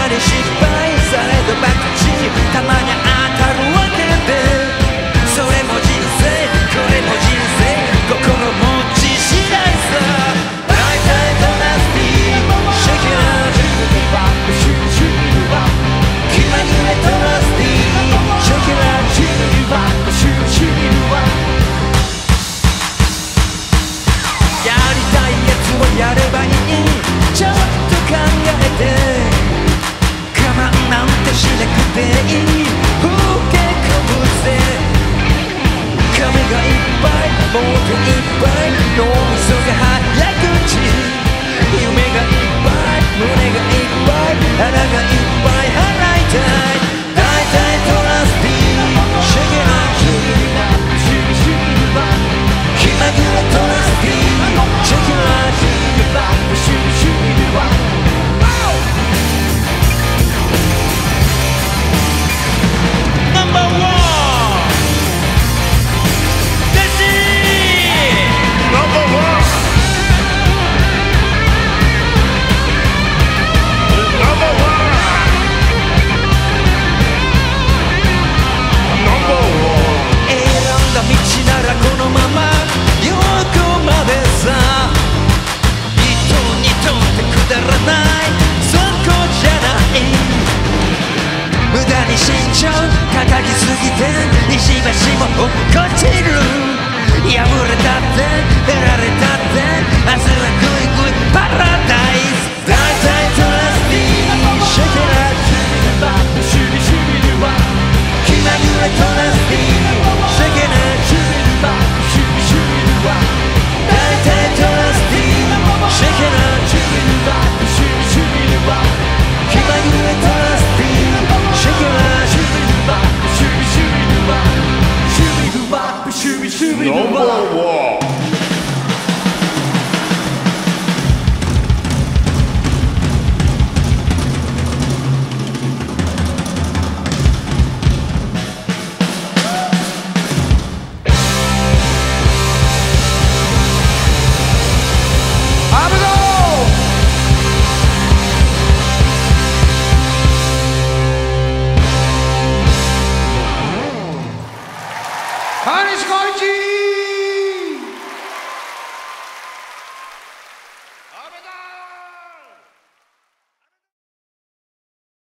り失敗されどバクチたまに当たるわけで、それも人生これも人生心持ち次第さ。大体トラスティーシェキラ気まぐれトラスティーシェキラやりたいやつをやればいい、ちょっと考えて我慢なんてしなくていい、風景かぶせ髪がいっぱいもう手いっぱい脳みそが早口、夢がいっぱい胸がいっぱい腹がいっぱい払いたい。大体トラスティーシェケラ気まぐれトラスティーシェケラ高きすぎて石橋も落っこちる、破れたって出られたって明日はグイグイパラ